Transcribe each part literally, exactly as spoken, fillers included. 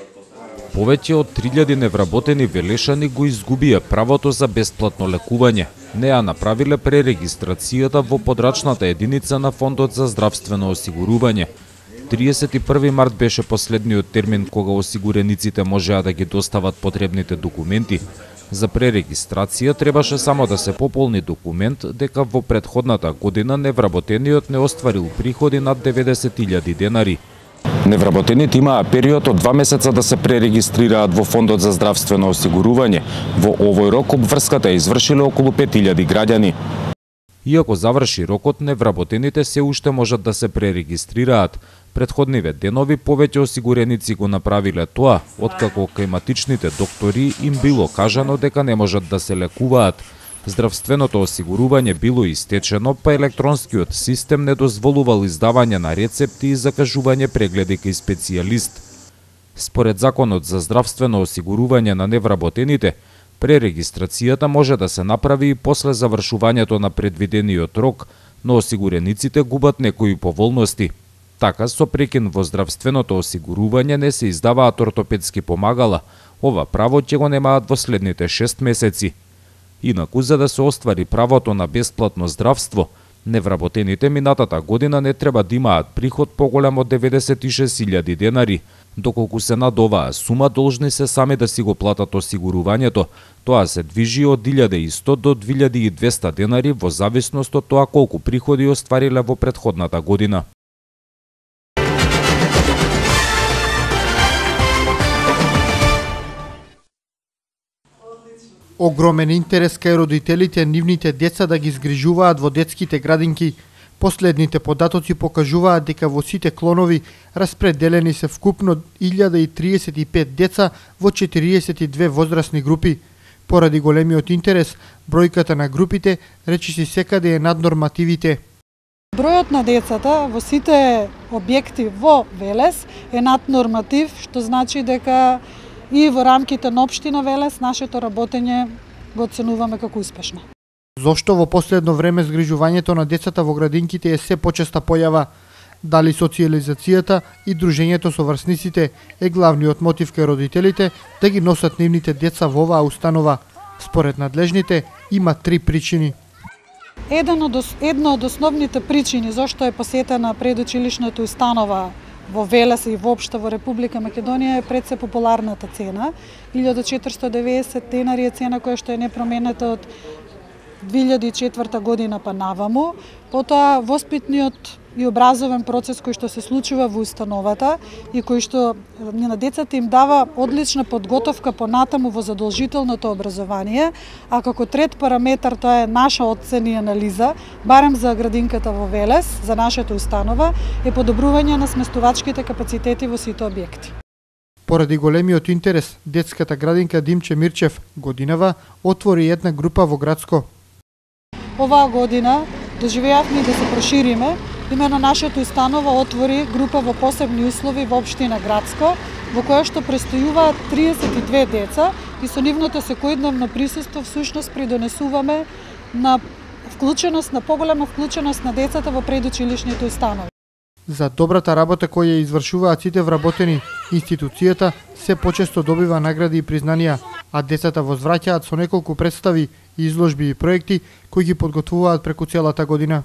Повеќе од три илјади невработени велешани го изгубија правото за бесплатно лекување. Не ја направиле пререгистрацијата во подрачната единица на Фондот за здравствено осигурување. триесет и први март беше последниот термин кога осигурениците можеа да ги достават потребните документи. За пререгистрација требаше само да се пополни документ дека во претходната година невработениот не остварил приходи над деветдесет илјади денари. Невработените имаа период од два месеца да се пререгистрираат во Фондот за здравствено осигурување. Во овој рок обврската е извршиле околу пет илјади граѓани. Иако заврши рокот, невработените се уште можат да се пререгистрираат. Претходниве денови повеќе осигуреници го направиле тоа, откако климатичните доктори им било кажано дека не можат да се лекуваат. Здравственото осигурување било истечено, па електронскиот систем не дозволувал издавање на рецепти и закажување прегледи кај специјалист. Според Законот за здравствено осигурување на невработените, пререгистрацијата може да се направи и после завршувањето на предвидениот рок, но осигурениците губат некои поволности. Така, со прекин во здравственото осигурување не се издаваат ортопедски помагала. Ова право ќе го немаат во следните шест месеци. Инаку, за да се оствари правото на бесплатно здравство, невработените минатата година не треба да имаат приход поголем од деветдесет и шест илјади денари. Доколку се над оваа сума, должни се сами да си го платат осигурувањето. Тоа се движи од илјада и сто до две илјади и двесте денари во зависност од тоа колку приходи оствариле во претходната година. Огромен интерес кај родителите нивните деца да ги згрижуваат во детските градинки. Последните податоци покажуваат дека во сите клонови распределени се вкупно илјада и триесет и пет деца во четириесет и две возрастни групи. Поради големиот интерес, бројката на групите речиси секаде е над нормативите. Бројот на децата во сите објекти во Велес е над норматив, што значи дека и во рамките на општина Велес нашето работење го оценуваме како успешно. Зошто во последно време згрижувањето на децата во градинките е се почеста појава? Дали социализацијата и дружењето со врсниците е главниот мотив кај родителите да ги носат нивните деца во оваа установа? Според надлежните има три причини. Еден од, една од основните причини зашто е посетена предучилишната установа во Велес и воопшто во Република Македонија е пред се популарната цена. илјада четиристотини и деветдесет денари е цена која што е непроменета од две илјади и четврта година па наваму. Потоа воспитниот и образовен процес кој што се случува во установата и кој што на децата им дава одлична подготовка понатаму во задолжителното образование, а како трет параметар тоа е наша оцена и анализа, барем за градинката во Велес, за нашата установа, е подобрување на сместувачките капацитети во сите објекти. Поради големиот интерес, детската градинка Димче Мирчев годинава отвори една група во Градско. Оваа година доживеавме да се прошириме. Имено нашата установа отвори група во посебни услови во општина Градско, во која што престојуваат триесет и две деца и со нивното секојдневно присуство всушност придонесуваме на вклученост, на поголема вклученост на децата во предучилишните установи. За добрата работа која извршуваат сите вработени, институцијата се почесто добива награди и признанија, а децата возвраќаат со неколку представи, изложби и проекти кои ги подготвуваат преку целата година.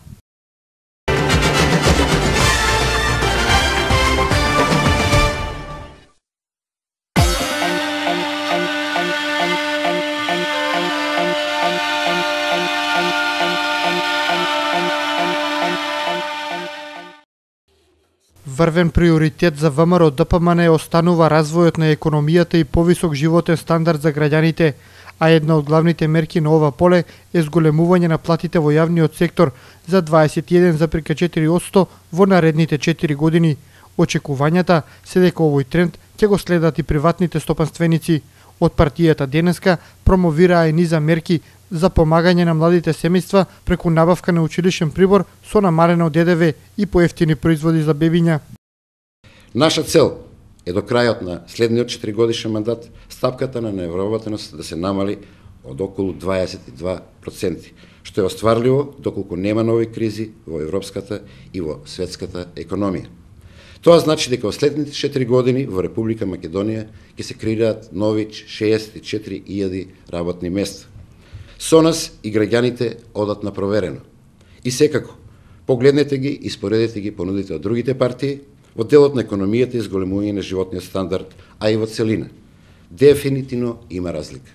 Врвен приоритет за ВМРО Д П М Н останува развојот на економијата и повисок животен стандард за граѓаните, а една од главните мерки на ова поле е зголемување на платите во јавниот сектор за дваесет и еден зарез четири одсто во наредните четири години. Очекувањата се дека овој тренд ќе го следат и приватните стопанственици. Од партијата денеска промовираа и низа мерки за помагање на младите семејства преку набавка на училишен прибор со намалено Д Д В и поевтини производи за бебиња. Наша цел е до крајот на следниот четиригодишен мандат стапката на невработеност да се намали од околу дваесет и два проценти, што е остварливо доколку нема нови кризи во европската и во светската економија. Тоа значи дека во следните четири години во Република Македонија ќе се креираат нови шеесет и четири илјади работни места. Со нас и граѓаните одат на проверено. И секако, погледнете ги и споредете ги понудите од другите партии во делот на економијата и зголемување на животниот стандард, а и во целина. Дефинитивно има разлика.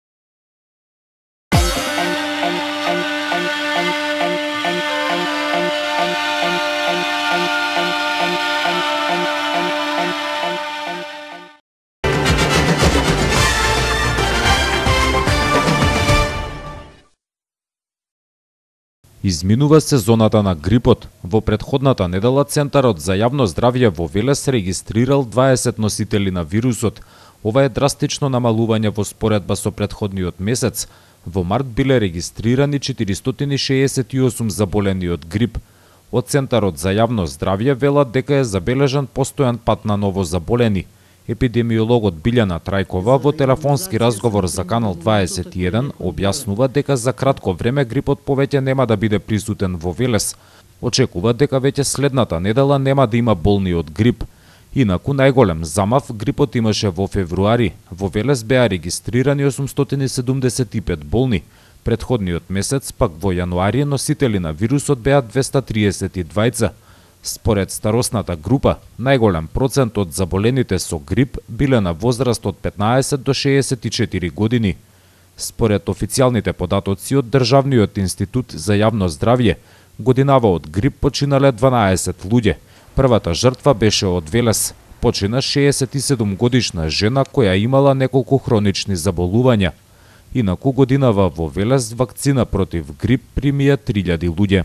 Изминува сезоната на грипот. Во претходната недела Центарот за јавно здравје во Велес регистрирал дваесет носители на вирусот. Ова е драстично намалување во споредба со претходниот месец. Во март биле регистрирани четиристотини шеесет и осум заболени од грип. Од Центарот за јавно здравје велат дека е забележан постојан пат на ново заболени. Епидемиологот Билјана Трајкова во телефонски разговор за Канал дваесет и еден објаснува дека за кратко време грипот повеќе нема да биде присутен во Велес. Очекува дека веќе следната недела нема да има болни од грип. Инаку најголем замав грипот имаше во февруари. Во Велес беа регистрирани осумстотини седумдесет и пет болни. Претходниот месец пак во јануари носители на вирусот беа двеста триесет и двајца. Според старосната група, најголем процент од заболените со грип биле на возраст од петнаесет до шеесет и четири години. Според официјалните податоци од Државниот институт за јавно здравје, годинава од грип починале дванаесет луѓе. Првата жртва беше од Велес. Почина шеесет и седум годишна жена која имала неколку хронични заболувања. Инаку годинава во Велес вакцина против грип примија три илјади луѓе.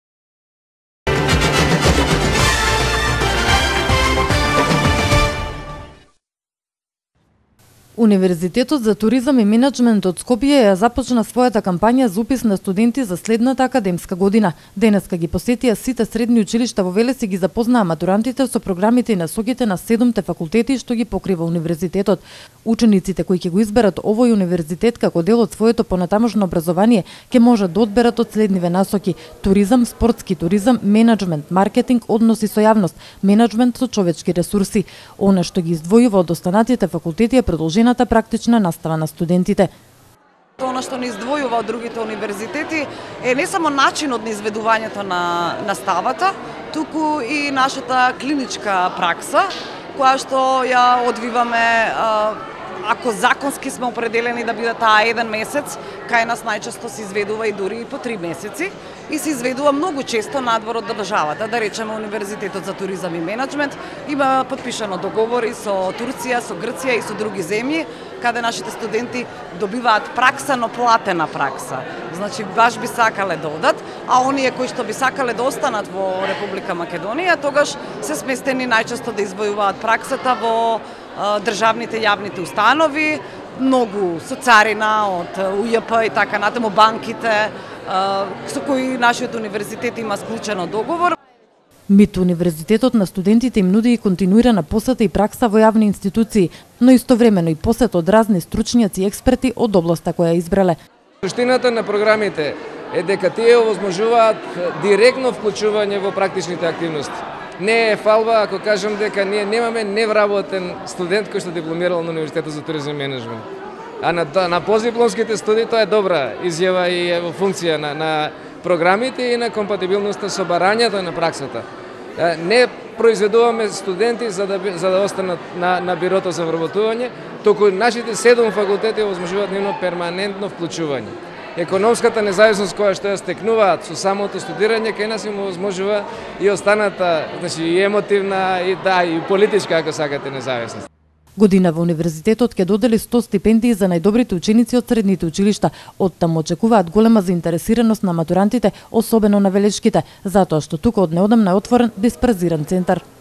Универзитетот за туризам и менеджмент од Скопје ја започна својата кампања за упис на студенти за следната академска година. Денеска ги посетија сите средни училишта во Велес и ги запознаа матурантите со програмите и насоките на седумте факултети што ги покрива универзитетот. Учениците кои ќе го изберат овој универзитет како дел од своето понатамошно образование ќе можат да одберат од следниве насоки: туризам, спортски туризам, менеджмент, маркетинг, односи со јавност, менеджмент со човечки ресурси. Она што ги издвојува од останатите факултети е продолжената практична настава на студентите. Она што ни издвојува од другите универзитети е не само начинот на изведувањето на наставата, туку и нашата клиничка пракса, која што ја одвиваме, ако законски сме определени да биде таа еден месец, кај нас најчесто се изведува и дури и по три месеци, и се изведува многу често надвор од државата, да речеме Универзитетот за туризам и менеджмент има подпишано договори со Турција, со Грција и со други земји, каде нашите студенти добиваат пракса, но платена пракса. Значи, баш би сакале да одат, а оние кои што би сакале да останат во Република Македонија, тогаш се сместени најчесто да извојуваат праксата во државните јавните установи, многу со царина од У Ј П и така натаму, банките со кои нашиот универзитет има склучено договор. МИТ Универзитетот на студентите им нуди и континуирана посета и пракса во јавни институции, но истовремено и посет од разни стручњаци и експерти од областа која избрале. Суштината на програмите е дека тие овозможуваат директно вклучување во практичните активности. Не е фалба ако кажам дека ние немаме невработен студент кој што дипломирал на Универзитетот за туризам и менеджмент. А на, на постдипломските студии тоа е добра изјава и е во функција на, на програмите и на компатибилноста со барањето на праксата. Не произведуваме студенти за да, за да останат на, на бирото за вработување, току нашите седум факултети овозможуваат нивно перманентно вклучување. Економската независност која што ја стекнуваат со самото студирање кај нас им овозможува и останата, значи и емотивна и да и политичка ако сакате независност. Година во универзитетот ќе додели сто стипендии за најдобрите ученици од средните училишта. Од таму очекуваат голема заинтересираност на матурантите, особено на велешките, затоа што тука од неодамна е отворен дисперзиран центар.